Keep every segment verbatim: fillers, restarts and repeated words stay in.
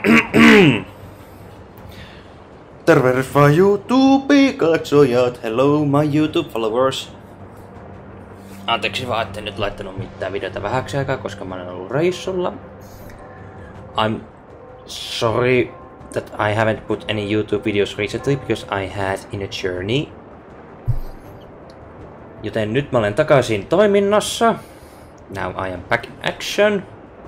Tervehdys YouTube-katsojat, hello my YouTube followers. Anteeksi vaan, etten nyt laittanut mitään videota vähäksi aikaa, koska mä olen ollut reissulla. I'm sorry that I haven't put any YouTube videos recently because I had in a journey. Joten nyt mä olen takaisin toiminnassa. Now I am back in action.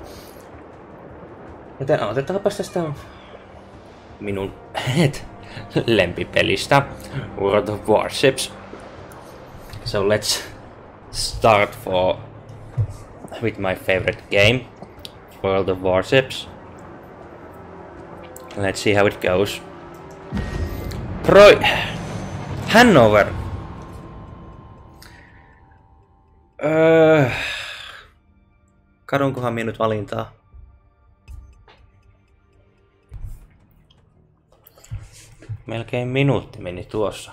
Joten aloitetaanpas tästä minun lempipelistä, World of Warships. So let's start for with my favorite game, World of Warships. Let's see how it goes. Pro Hanover. Öö, kadunkohan minä nyt valintaa? Melkein minuutti meni tuossa.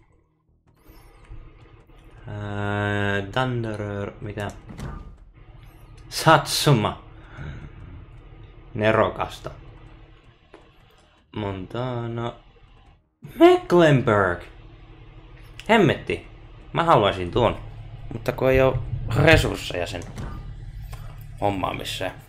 Ää, Thunderer, mitä? Satsuma. Nerokasta. Montana. Mecklenburg. Hemmetti. Mä haluaisin tuon. Mutta kun ei oo resursseja sen hommaamiseen.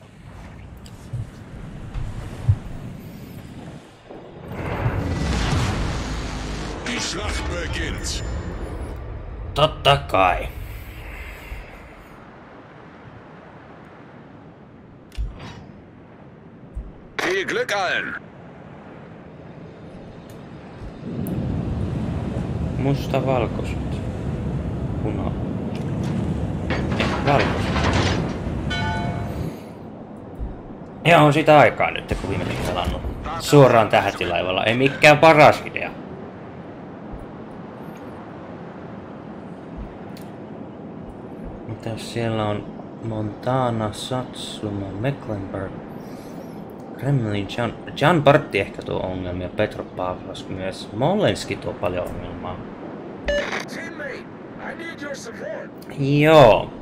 Schlacht beginnt. Totta kai. Viel Glück allen. Musta valkoiset. Puna. Ei, valkoiset. Joo, on sitä aikaa nyt, kun viimeisen pelannut. Suoraan tähtilaivalla. Ei mikään paras idea. Mitäs siellä on Montana, Satsuma, Mecklenburg, Kremlin, Jan, Jan Bartti ehkä tuo ongelmia, Petropavlovsk myös, Smolenski tuo paljon ongelmaa. Joo.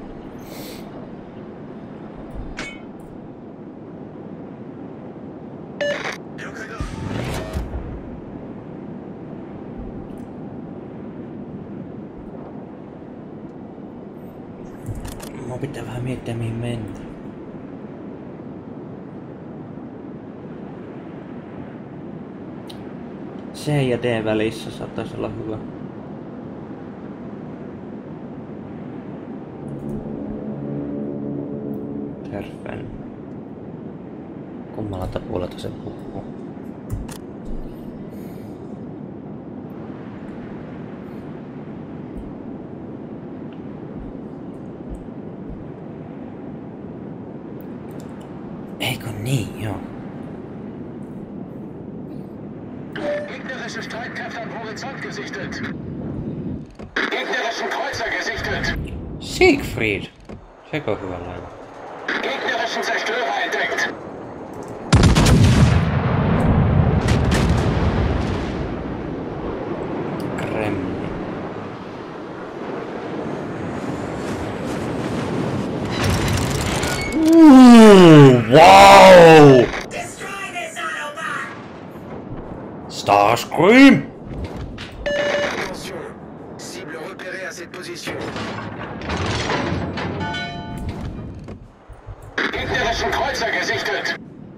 Mun pitää vähän miettiä mihin mennä. C ja D välissä saattaisi olla hyvä. Terfen. Kummalta puolelta se puhuu. Eikö niin, joo. Gegnerische Streitkräfte am Horizont gesichtet. Gegnerischen Kreuzer gesichtet. Siegfried. Seko hyvä laiva. Gegnerischen Zerstörer entdeckt. Kreml. Wow! Destroy this Autobot! Starscream! Attention, cible repérée à cette position. Gegnerischen Kreuzer gesichtet.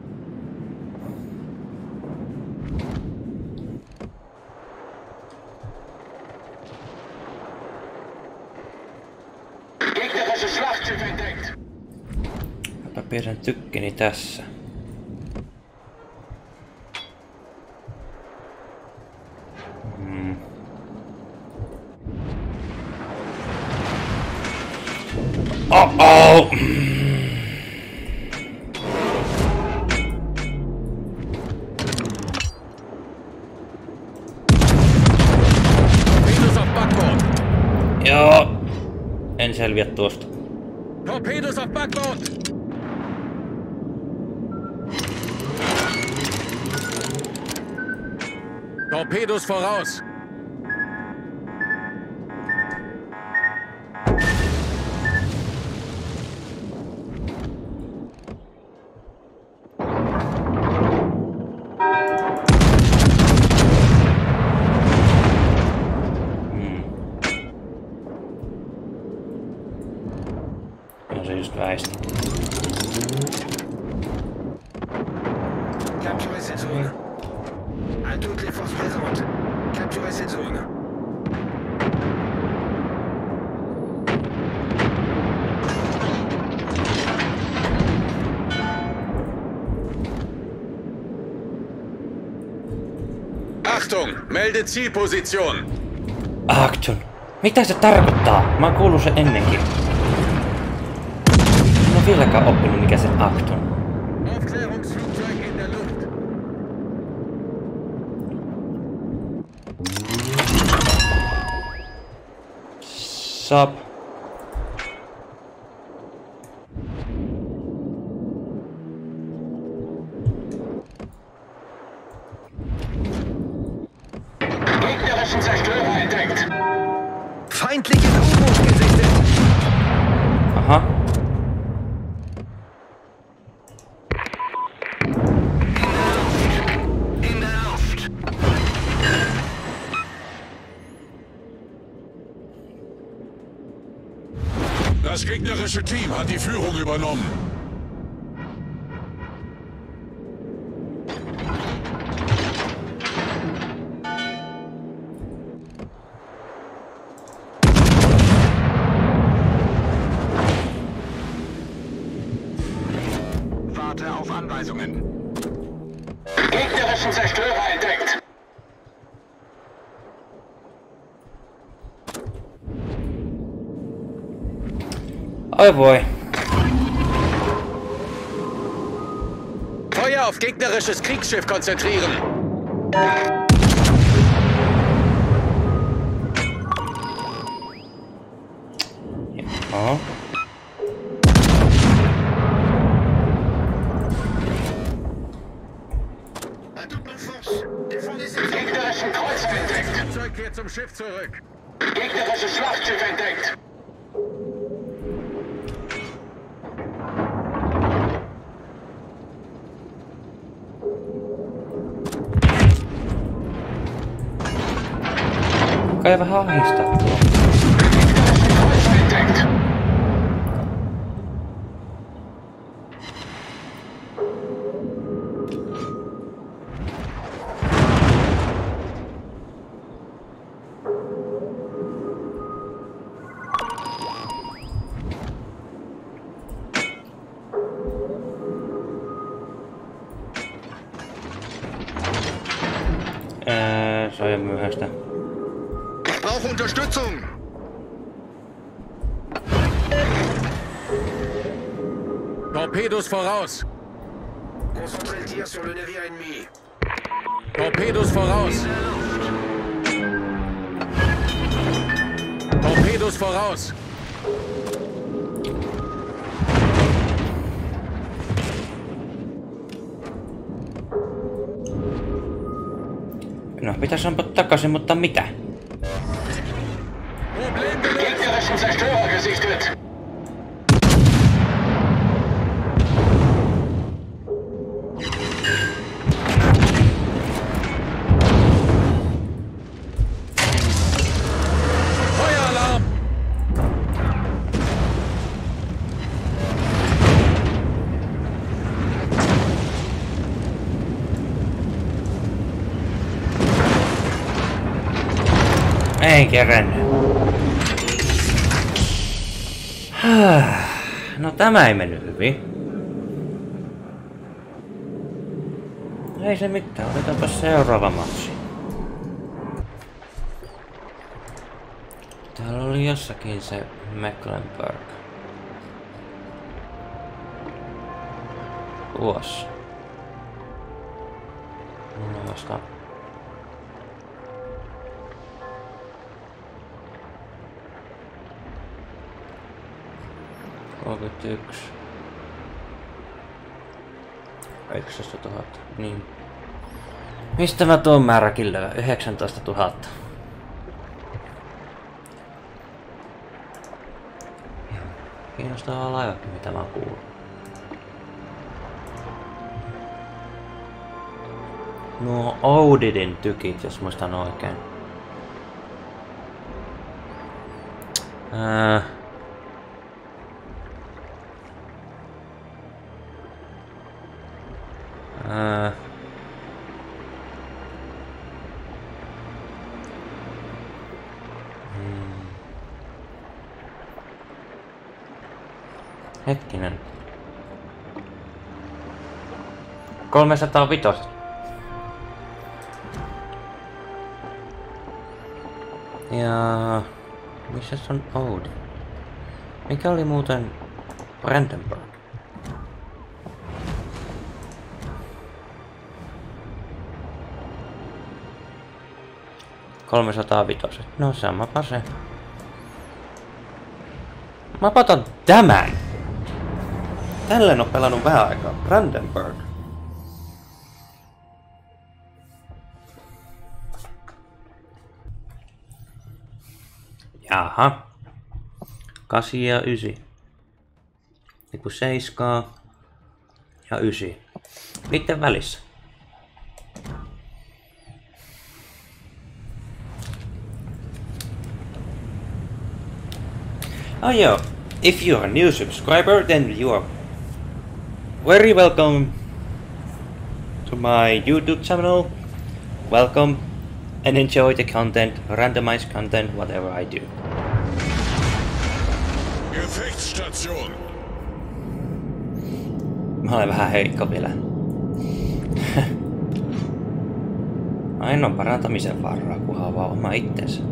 Gegnerische Schlachtschiff entdeckt. Mä pidän tykkini tässä. Hmm. Uh-oh! Torpedos auf Backbord. Joo. En selviä tuosta. Torpedos auf Backbord. Torpedos voraus. zone. À toutes les forces présentes, capturez cette zone. Achtung, melde Zielposition. Action. Mitä se tarkoittaa? Mä oon kuullut sen ennenkin. En oo vieläkään oppinut mikä se action. Aufklärungsflugzeug in der Luft. Sap. Gegnerischen Zerstörer entdeckt. Feindliches U-Boot gesichtet. Aha. In der Luft. Das gegnerische Team hat die Führung übernommen. Warte auf Anweisungen. Gegnerischen Zerstörer entdeckt. Oi voi. Feuer auf gegnerisches Kriegsschiff konzentrieren. Aha. À toutes nos forces, défendez ces gegnerischen Kreuzer entdeckt. Flugzeug kehrt zum Schiff zurück. Gegnerisches Schlachtschiff entdeckt. Kai vähän ahistaa tuo. Gegnerischen Kreuzer entdeckt. Ää, se on jo myöhäistä. Ich brauche Unterstützung. Torpedos voraus. Concentrez le tir sur le navire ennemi. Torpedos voraus. Torpedos voraus. No, pitäis ampua takaisin, mutta mitä? Problem gelöst. Gegnerischen Zerstörer gesichtet. Feueralarm. Ei kerännyt. No tämä ei mennyt hyvin. Ei se mitään, otetaanpa seuraava matsi. Täällä oli jossakin se Mecklenburg. Tuossa. Mulla on vasta... kolmekymmentäyksi. yhdeksäntoistatuhatta. Niin. Mistä mä tuon määräkin löydän? yhdeksäntoistatuhatta. Kiinnostavaa laivakin mitä mä kuulun. Nuo Oudidin tykit, jos muistan oikein. Ää... Ää... Hetkinen. kolmesataaviisi. Ja... missä on Audi? Mikä oli muuten Brandenburg? kolmesataaviisi. No samapa se. Mä otan tämän! Tälleen on pelannut vähän aikaa. Brandenburg. Jaha. Kasi ja ysi. Niinku seiskaa ja ysi. Miten välissä? Oh yeah, if you're a new subscriber, then you are very welcome to my YouTube channel. Welcome and enjoy the content, randomized content, whatever I do. Gefechtsstation. Mä olen vähän heikko vielä. Aina on parantamisen varaa, kunhan vaan oma itsensä.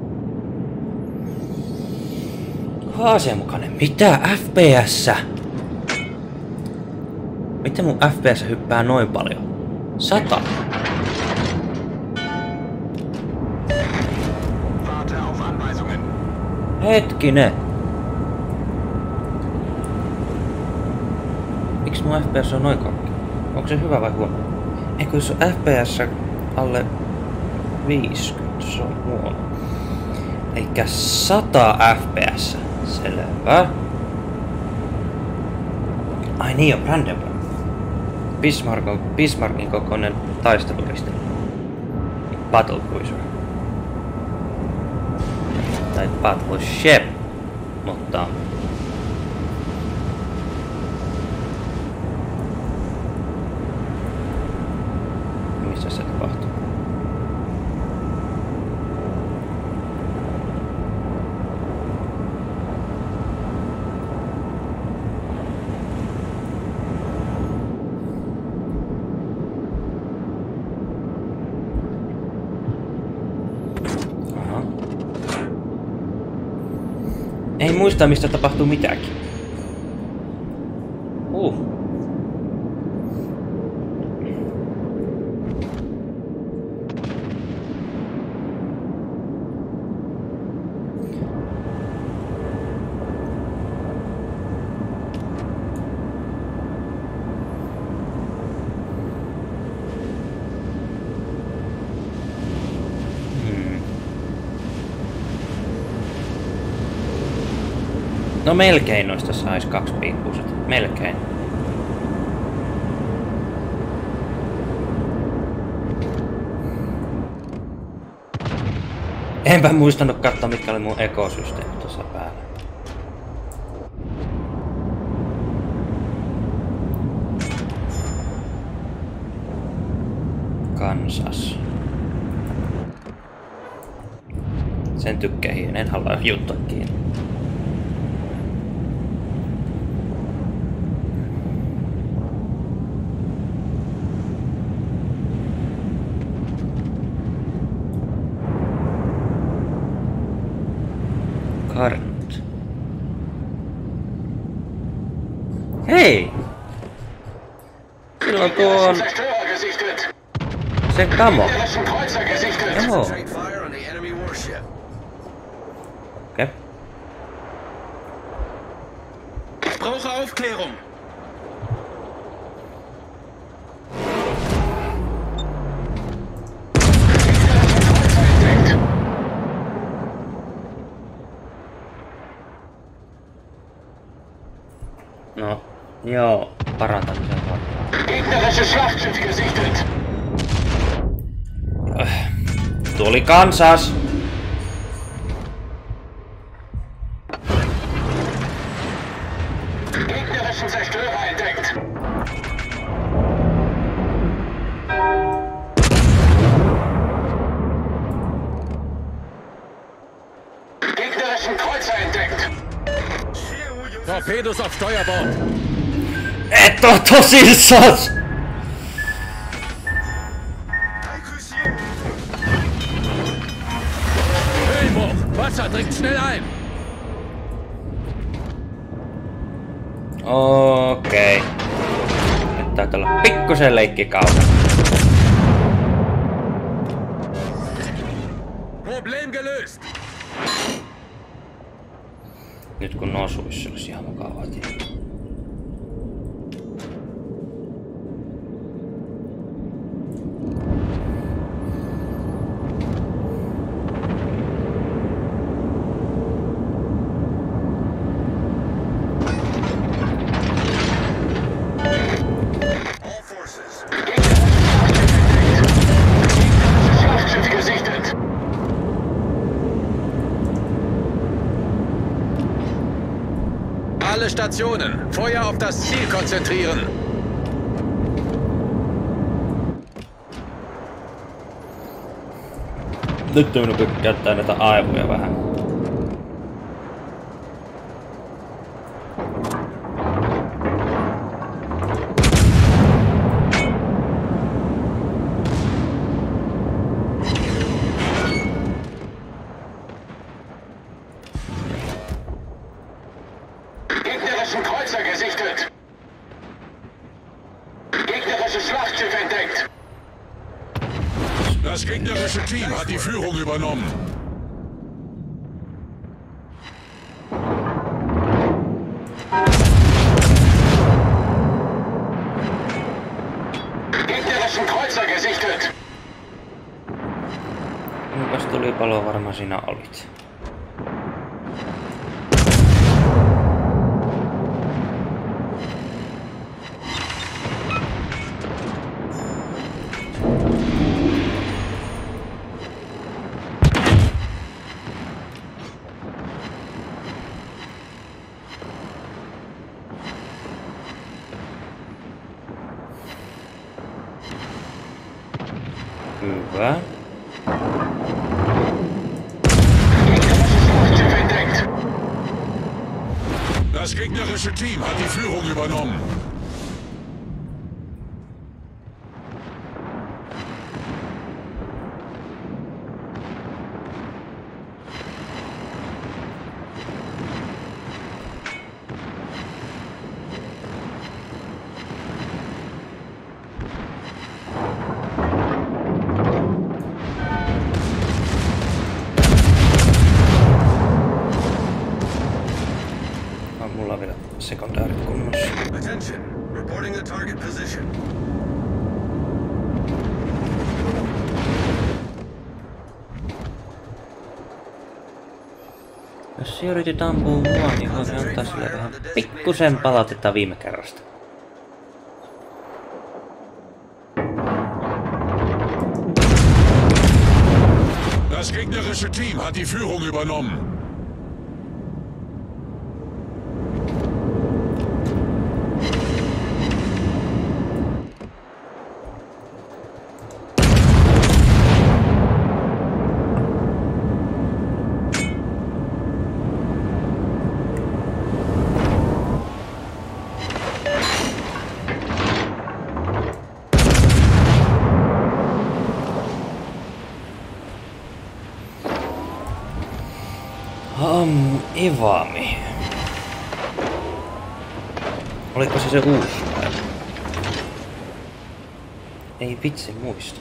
Asianmukainen. Mitä F P S? Miten mun F P S hyppää noin paljon? Sata. Hetkinen. Miksi mun F P S on noin korkea? Onko se hyvä vai huono? Eikö jos on F P S alle viisikymmentä, se on huono. Eikä sata F P S. Selvä. Ai niin on Brandenburg. Bismarck, Bismarckin kokoinen taisteluriste. Battle Cruiser. Tai Battleship. Mutta... missä se tapahtuu? Ei muista, mistä tapahtuu mitäkin. Uh. No melkein noista sais kaksi piippuiset. Melkein. Enpä muistanut katsoa mitkä oli mun ekosysteemi tuossa päällä. Kansas. Sen tykkäihin, en halua juttua kiinni. Karnt. Hei! Silloin tuo on... se kamo. Joo. Okei. Okay. Ich brauche Aufklärung. No, joo, parantamisen kautta. Gegnerische Schlachtschiff gesichtet. Tuli Kansas! Gegnerischen Zerstörer entdeckt. Gegnerischen Kreuzer entdeckt. Das Torpedos auf Steuerbord. Et oo tosissas! Höhenbruch. Wasser dringt schnell ein. Okei. Nyt taitaa olla pikkusen leikkikautta. Problem gelöst. Nyt kun osuis, olisi ihan mukavaa tietää. Alle Stationen. Feuer auf das Ziel konzentrieren. Nyt on minun käyttää näitä aivoja vähän. Gegnerischen Kreuzer gesichtet. Gegnerisches Schlachtschiff entdeckt. Das gegnerische Team hat die Führung übernommen. Gegnerischen Kreuzer gesichtet. Kuinkas tulipalo varma sinä olit? Hyvä. Das gegnerische Team hat die Führung übernommen. Mulla on vielä sekundaarit kunnossa. Attention. Reporting the target position. Jos se yritit ampua mua, niin voisin antaa sille vähän pikkusen palautetta viime kerrasta. Das gegnerische Team hat die Führung übernommen. Um, Evami. Oliko se se uusi vai? Ei vitsi muista.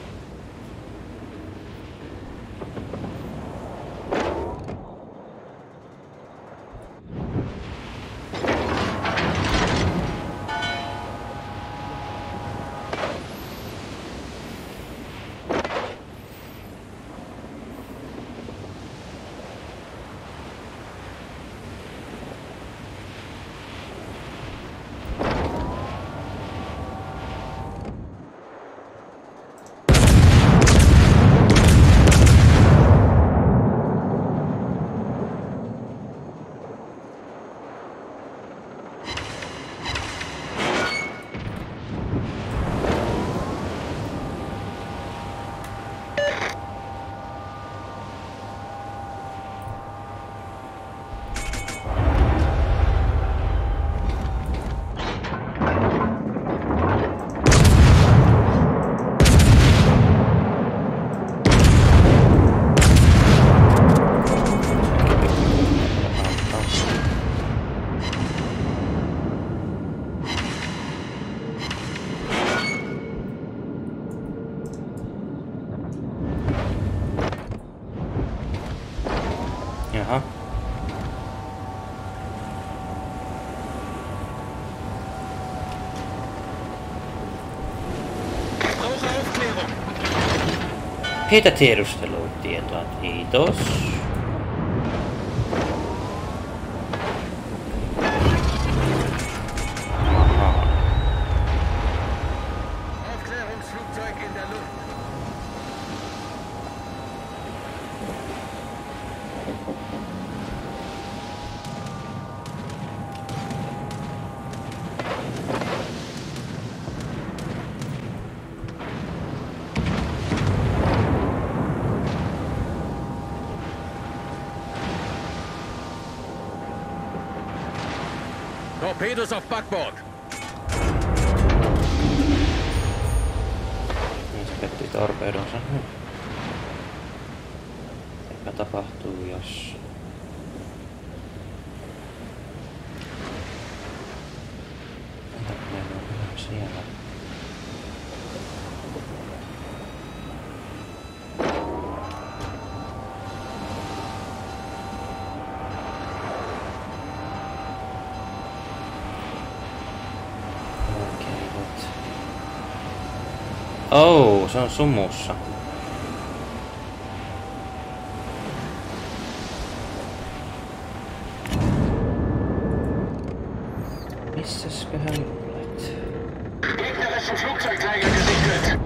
Heitä tiedustelutietoa, kiitos. Aufklärungsflugzeug in der Luft. Torpedos auf Backbord. Niin se petti torpedonsa. Mitä tapahtuu, jos... Entä kun meillä on ihan siellä? Oh, se on sumussa. Missäsköhän olet? Gegnerischen Flugzeugträger gesichtet.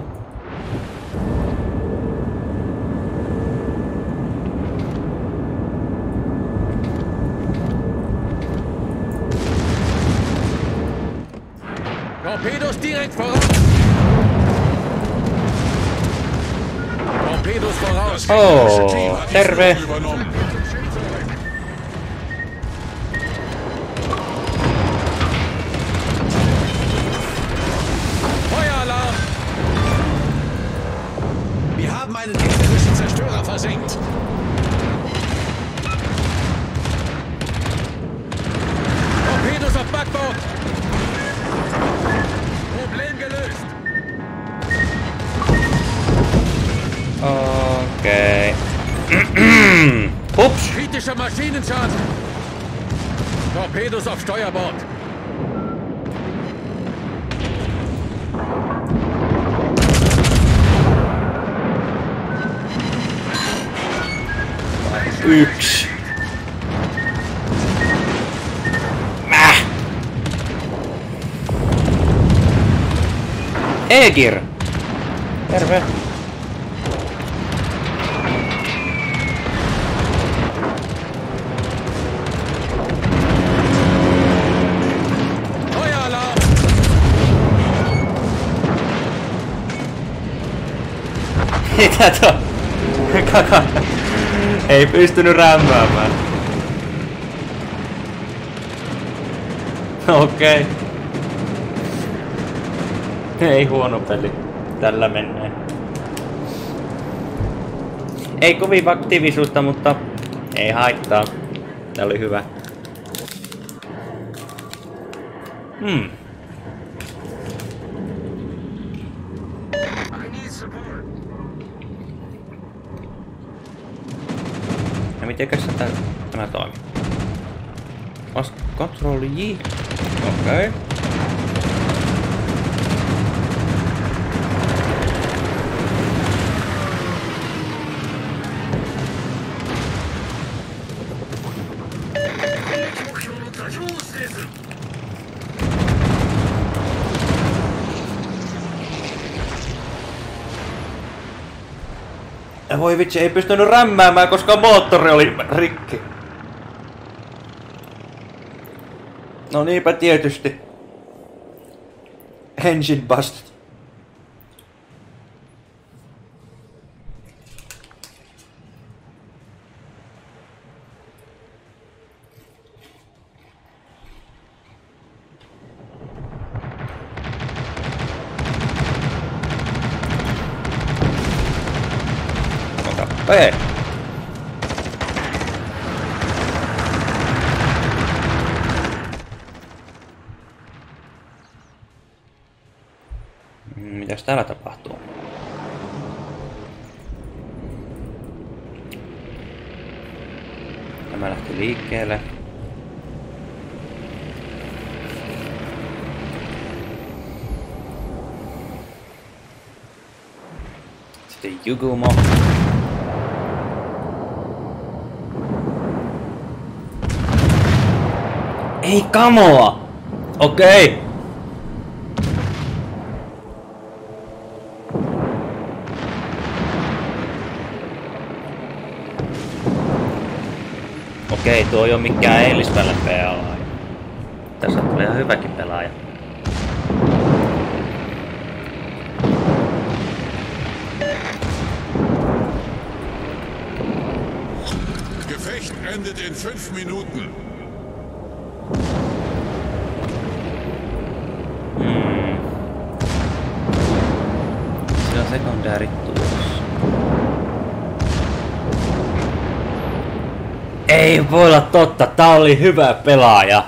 Torpedos direkt voraus. Torpedos voraus. Das gegnerische Team Oh, hat die terve. Führung übernommen. Feueralarm. Wir haben einen gegnerischen Zerstörer versenkt. Torpedos auf Backbord. Problem gelöst. Okei. Ups. Kritischer Maschinenschaden. Torpedos auf Steuerbord. Yksi. Mäh. Egir. Terve. Feueralarm. Mitä to? Kaka. Ei pystynyt rämmäämään. Okei. Okay. Ei huono peli. Tällä mennään. Ei kovin aktiivisuutta, mutta ei haittaa. Tää oli hyvä. Hmm. I need support. Ja mitenkäs tämä, tämä toimii? Vast Control J. Okei. Okay. Ja voi vitsi, ei pystynyt rämmäämään, koska moottori oli rikki. No niinpä tietysti. Engine bust. Hei! Mitäs täällä tapahtuu? Tämä lähti liikkeelle. Sitten Jugumo. Ei kamoa! Okei! Okay. Okei, tuo ei oo mikään eilispäivän pelaaja. Tässä tulee ihan hyväkin pelaaja. Gefecht endet in fünf Minuten. Hmm. Se on sekundäärit tulossa. Ei voi olla totta, tää oli hyvä pelaaja.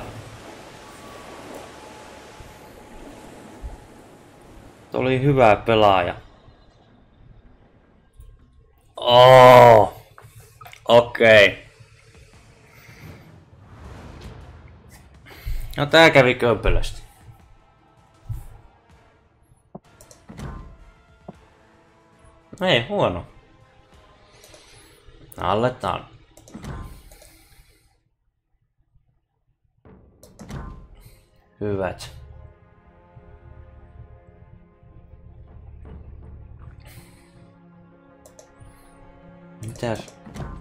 Tää oli hyvä pelaaja. Oh. Okei. Okay. No tää kävi kömpelösti. Ei huono. Aletaan. Hyvät. Mitäs?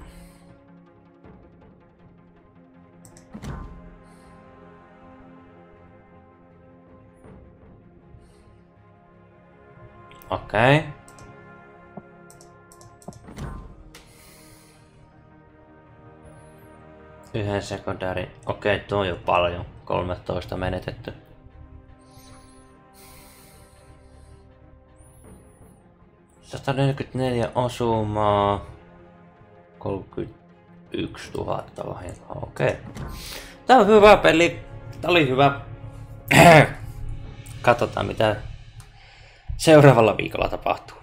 Okei. Okay. Yhden sekundäärin. Okei, okay, tuo on jo paljon. kolmetoista menetetty. sata neljäkymmentäneljä osumaa. kolmekymmentäyksituhatta vahinkoa. Okei. Okay. Tää on hyvä peli. Tää oli hyvä. Katsotaan mitä seuraavalla viikolla tapahtuu.